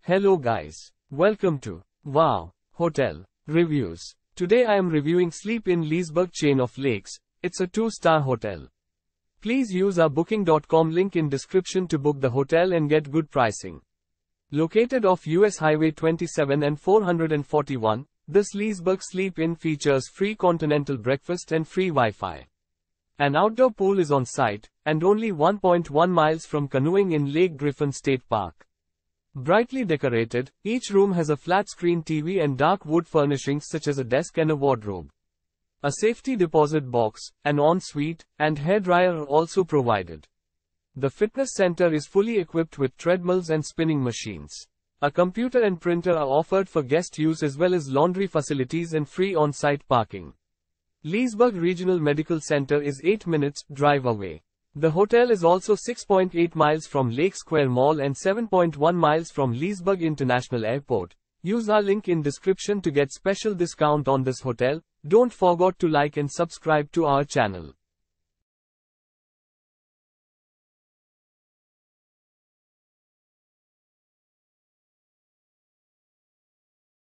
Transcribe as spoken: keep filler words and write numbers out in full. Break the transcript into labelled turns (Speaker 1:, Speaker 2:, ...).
Speaker 1: Hello guys. Welcome to Wow Hotel Reviews. Today I am reviewing Sleep Inn Leesburg chain of lakes. It's a two-star hotel. Please use our booking dot com link in description to book the hotel and get good pricing. Located off U S Highway twenty-seven and four forty-one, this Leesburg Sleep Inn features free continental breakfast and free Wi-Fi. An outdoor pool is on site, and only one point one miles from canoeing in Lake Griffin State Park. Brightly decorated, each room has a flat-screen T V and dark wood furnishings such as a desk and a wardrobe. A safety deposit box, an ensuite, and hairdryer are also provided. The fitness center is fully equipped with treadmills and spinning machines. A computer and printer are offered for guest use as well as laundry facilities and free on-site parking. Leesburg Regional Medical Center is eight minutes drive away. The hotel is also six point eight miles from Lake Square Mall and seven point one miles from Leesburg International Airport. Use our link in description to get special discount on this hotel. Don't forget to like and subscribe to our channel.